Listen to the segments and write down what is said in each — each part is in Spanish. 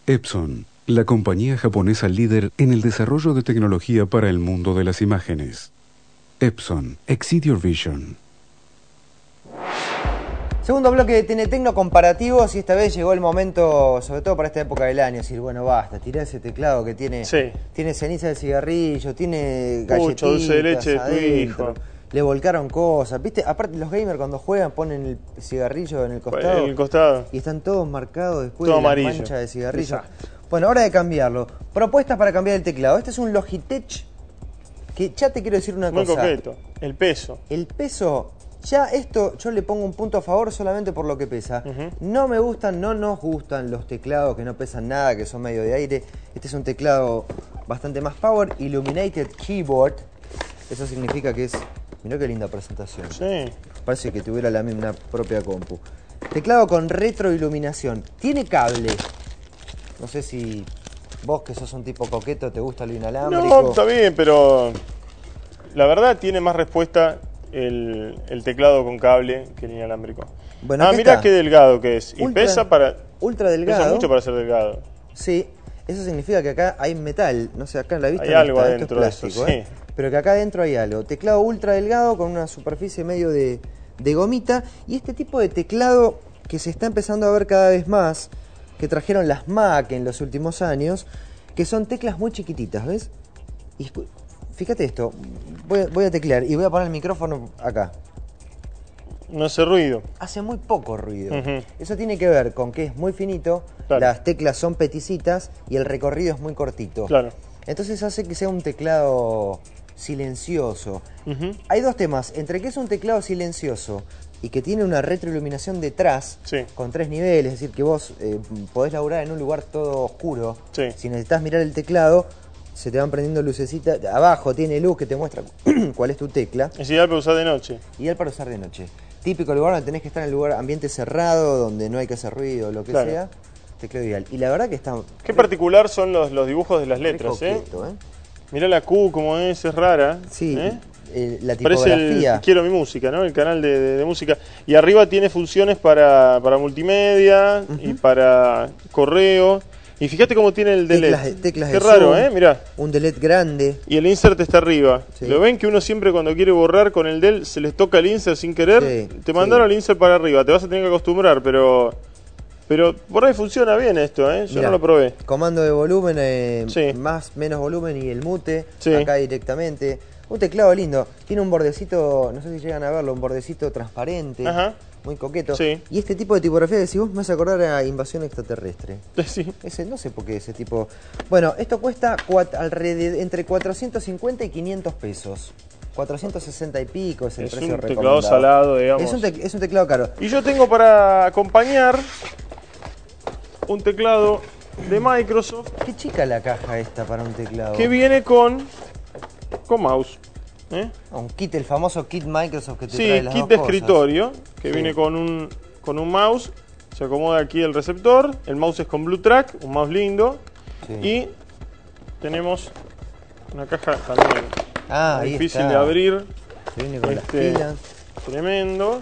Epson, la compañía japonesa líder en el desarrollo de tecnología para el mundo de las imágenes. Epson, exceed your vision. Segundo bloque de TN Tecno, comparativos, y esta vez llegó el momento, sobre todo para esta época del año, decir, bueno, basta, tirá ese teclado que tiene, tiene ceniza de cigarrillo, tiene galletitas dulce de leche de tu adentro, hijo. le volcaron cosas, ¿viste? Aparte los gamers cuando juegan ponen el cigarrillo en el costado, En el costado. y están todos marcados después Todo de las amarillo. manchas de cigarrillo. Exacto. Bueno, hora de cambiarlo. Propuestas para cambiar el teclado. Este es un Logitech que ya te quiero decir una Muy cosa. coqueto. El peso. El peso, ya esto yo le pongo un punto a favor solamente por lo que pesa. No me gustan, no nos gustan los teclados que no pesan nada, que son medio de aire. Este es un teclado bastante más power, Illuminated Keyboard. Eso significa que es... Mirá qué linda presentación. Sí. Parece que tuviera la misma propia compu. Teclado con retroiluminación. Tiene cable. No sé si vos, que sos un tipo coqueto, te gusta lo inalámbrico. No, está bien, pero la verdad tiene más respuesta el teclado con cable que el inalámbrico. Bueno, acá mirá está. qué delgado que es. Y pesa para... Ultra delgado. Pesa mucho para ser delgado. Sí, eso significa que acá hay metal. No sé, acá en la vista Hay no algo está, adentro de esto es eso, plástico, sí. Pero que acá adentro hay algo. Teclado ultra delgado con una superficie medio de gomita. Y este tipo de teclado que se está empezando a ver cada vez más, que trajeron las Mac en los últimos años, que son teclas muy chiquititas, ¿ves? Y fíjate esto, voy a teclear y voy a poner el micrófono acá. No hace ruido. Hace muy poco ruido. Ujú. Eso tiene que ver con que es muy finito, Claro. las teclas son peticitas y el recorrido es muy cortito. Claro. Entonces hace que sea un teclado silencioso. Hay dos temas, entre que es un teclado silencioso y que tiene una retroiluminación detrás, Sí. con 3 niveles, es decir, que vos podés laburar en un lugar todo oscuro. Sí. Si necesitas mirar el teclado, se te van prendiendo lucecitas. Abajo tiene luz que te muestra cuál es tu tecla. Es ideal para usar de noche. Ideal para usar de noche. Típico lugar donde tenés que estar en el lugar ambiente cerrado, donde no hay que hacer ruido, lo que Claro. sea. Teclado ideal. Y la verdad que está... Qué particular son los dibujos de las letras, coqueto, ¿eh? Mirá la Q como es rara. Sí, ¿eh? La Parece tipografía. el Quiero mi música, ¿no? El canal de música. Y arriba tiene funciones para multimedia y para correo. Y fíjate cómo tiene el delete. Teclas Qué de raro, zoom, ¿eh? Mirá. Un delete grande. Y el insert está arriba. Sí. ¿Lo ven que uno siempre cuando quiere borrar con el del se les toca el insert sin querer? Sí, Te mandaron sí. el insert para arriba. Te vas a tener que acostumbrar, pero por ahí funciona bien esto, ¿eh? Yo Mirá, no lo probé. Comando de volumen, Sí. más, menos volumen y el mute. Sí. Acá directamente. Un teclado lindo. Tiene un bordecito, no sé si llegan a verlo, un bordecito transparente. Ajá. Muy coqueto. Sí. Y este tipo de tipografía que si vos me vas a acordar a Invasión Extraterrestre. Sí. Ese, no sé por qué ese tipo... Bueno, esto cuesta entre 450 y 500 pesos. 460 y pico es el Es precio un recomendado. teclado salado, digamos. Es un teclado caro. Y yo tengo para acompañar un teclado de Microsoft Qué chica la caja esta para un teclado. que viene con mouse. ¿eh? Un kit, el famoso kit Microsoft que te Sí, trae las kit dos de cosas. escritorio que Sí. viene con un mouse. Se acomoda aquí el receptor. El mouse es con Blue Track, un mouse lindo. Sí. Y tenemos una caja también Ahí difícil está. de abrir. Que viene con las Este, pilas. Tremendo.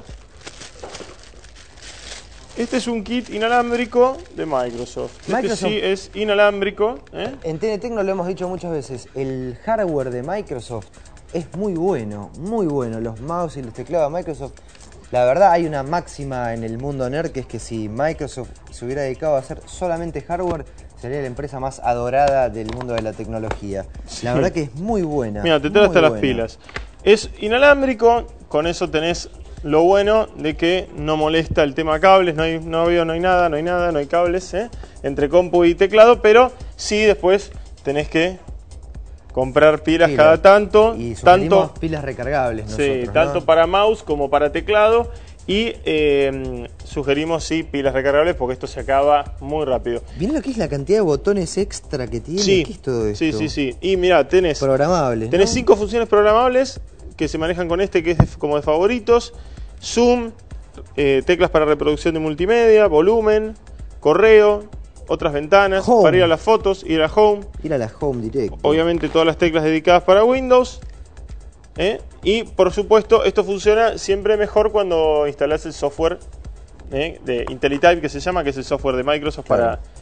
Este es un kit inalámbrico de Microsoft. Microsoft- Este sí es inalámbrico. ¿eh? En TN Tecno lo hemos dicho muchas veces, el hardware de Microsoft es muy bueno, muy bueno. Los mouse y los teclados de Microsoft, la verdad hay una máxima en el mundo nerd que es que si Microsoft se hubiera dedicado a hacer solamente hardware, sería la empresa más adorada del mundo de la tecnología. La verdad que es muy buena. Mira, te trae hasta muy las buena. pilas. Es inalámbrico, con eso tenés lo bueno de que no molesta el tema cables, no hay nada, no hay cables entre compu y teclado, pero sí después tenés que comprar pilas cada tanto, Y sugerimos tanto, pilas recargables sí, nosotros, tanto ¿no? para mouse como para teclado. Y sugerimos sí pilas recargables porque esto se acaba muy rápido. ¿Vieron lo que es la cantidad de botones extra que tiene? Sí, ¿Qué es todo esto? sí. Y mira, tenés Programables, Tenés ¿no? 5 funciones programables que se manejan con este, que es como de favoritos. Zoom, teclas para reproducción de multimedia, volumen, correo, otras ventanas, Home. para ir a las fotos, ir a Home. Ir a la Home directo. Obviamente todas las teclas dedicadas para Windows. Y por supuesto esto funciona siempre mejor cuando instalás el software de IntelliType, que se llama, que es el software de Microsoft Claro.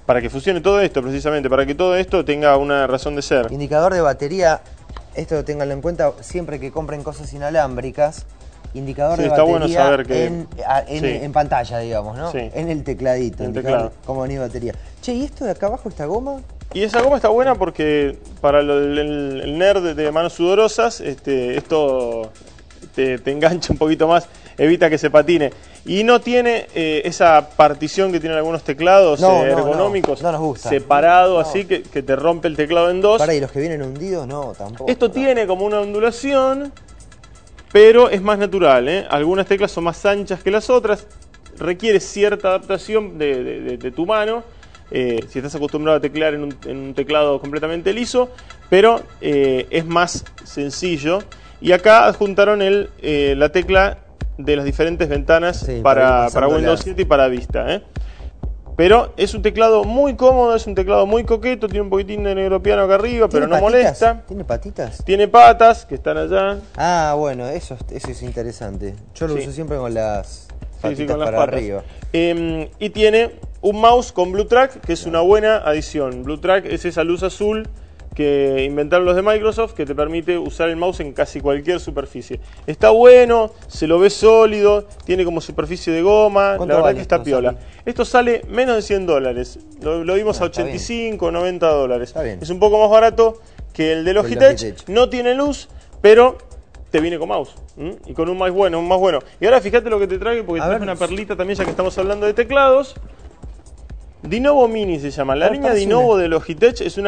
para que funcione todo esto precisamente, para que todo esto tenga una razón de ser. Indicador de batería, esto ténganlo en cuenta siempre que compren cosas inalámbricas. Indicador Sí, de está batería bueno saber que- sí. en pantalla, digamos, ¿no? Sí. En el tecladito, En el indicador teclado. cómo venía batería. Che, ¿y esto de acá abajo, esta goma? Y esa goma está buena porque para el nerd de manos sudorosas, esto te engancha un poquito más, evita que se patine. Y no tiene esa partición que tienen algunos teclados ergonómicos, no nos gusta. separado No. así, que te rompe el teclado en dos. Para, ¿y los que vienen hundidos? No, tampoco. Esto tiene como una ondulación, pero es más natural, ¿eh? Algunas teclas son más anchas que las otras, requiere cierta adaptación de tu mano, si estás acostumbrado a teclear en un teclado completamente liso, pero es más sencillo. Y acá adjuntaron la tecla de las diferentes ventanas Sí, para para ir Windows pasándolas. 7 y para Vista, ¿eh? Pero es un teclado muy cómodo, es un teclado muy coqueto, tiene un poquitín de negro piano acá arriba, pero ¿Tiene no patitas? molesta. ¿Tiene patitas? Tiene patas que están allá. Ah, bueno, eso es interesante. Yo lo Sí. uso siempre con las Sí, patitas sí, con las para patas. arriba. Y tiene un mouse con BlueTrack, que es una buena adición. BlueTrack es esa luz azul que inventaron los de Microsoft, que te permite usar el mouse en casi cualquier superficie. Está bueno, se lo ve sólido, tiene como superficie de goma, la ¿Cuánto verdad vale que está esto, piola. Santi? Esto sale menos de $100, lo vimos a Está bien. 85, $90. Está bien. Es un poco más barato que el de Logitech, Logitech. no tiene luz, pero te viene con mouse, ¿m? Y con un más bueno, un más bueno. Y ahora fíjate lo que te traje, porque A traje ver. una perlita también, ya que estamos hablando de teclados. Dinovo Mini se llama. La Ah, línea parece Dinovo una- de Logitech es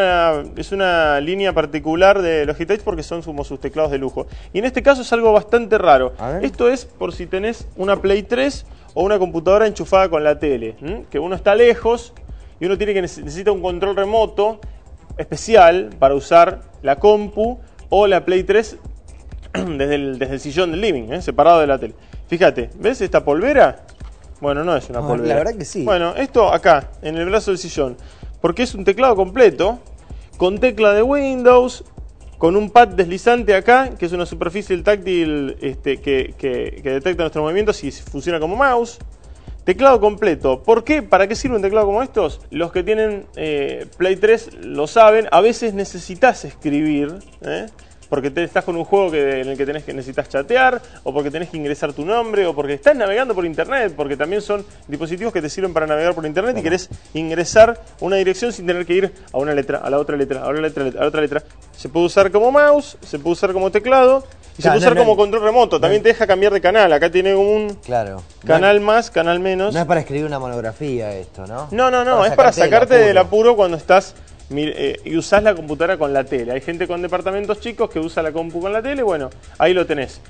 una línea particular de Logitech porque son como sus teclados de lujo. Y en este caso es algo bastante raro. A ver. Esto es por si tenés una Play 3 o una computadora enchufada con la tele, ¿m? Que uno está lejos y uno tiene que necesita un control remoto especial para usar la compu o la Play 3 desde el sillón del living, separado de la tele. Fíjate, ¿ves esta polvera? Bueno, no es una No, polvera. la verdad que sí. Bueno, esto acá, en el brazo del sillón, porque es un teclado completo, con tecla de Windows, con un pad deslizante acá, que es una superficie táctil que detecta nuestros movimientos y funciona como mouse. Teclado completo. ¿Por qué? ¿Para qué sirve un teclado como estos? Los que tienen Play 3 lo saben. A veces necesitas escribir, porque estás con un juego en el que necesitas chatear, o porque tenés que ingresar tu nombre, o porque estás navegando por internet, porque también son dispositivos que te sirven para navegar por internet y querés ingresar una dirección sin tener que ir a una letra, a la otra letra, a la otra letra. Se puede usar como mouse, se puede usar como teclado y se Claro, puede usar no, como control remoto. También te deja cambiar de canal. Acá tiene un Claro. canal más, canal menos. No es para escribir una monografía esto, ¿no? No, es para sacarte del apuro cuando estás y usás la computadora con la tele. Hay gente con departamentos chicos que usa la compu con la tele, bueno, ahí lo tenés.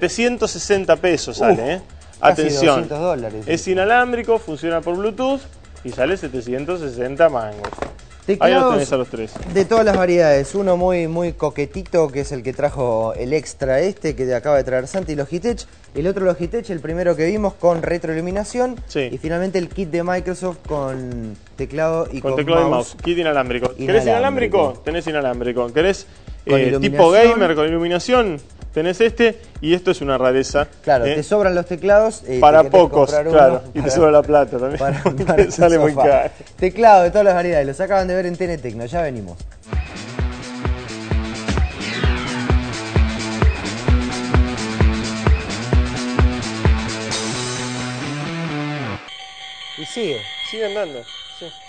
760 pesos sale, casi Atención. $200. Es inalámbrico, funciona por Bluetooth y sale 760 mangos. Ahí los tenés a los tres. De todas las variedades, uno muy coquetito, que es el que trajo el extra que acaba de traer Santi, Logitech. El otro Logitech, el primero que vimos, con retroiluminación. Sí. Y finalmente el kit de Microsoft con teclado y Con teclado y mouse. Kit inalámbrico. ¿Querés inalámbrico? Tenés inalámbrico. ¿Querés Con tipo iluminación. gamer con iluminación? Tenés y esto es una rareza. Claro, te sobran los teclados. Para te querés pocos, comprar uno claro. Y te para- sobra la plata también. para Te sale tu muy sofá. caro. Teclado de todas las variedades, los acaban de ver en TN Tecno, ya venimos. Y sigue. Sigue andando. Sí.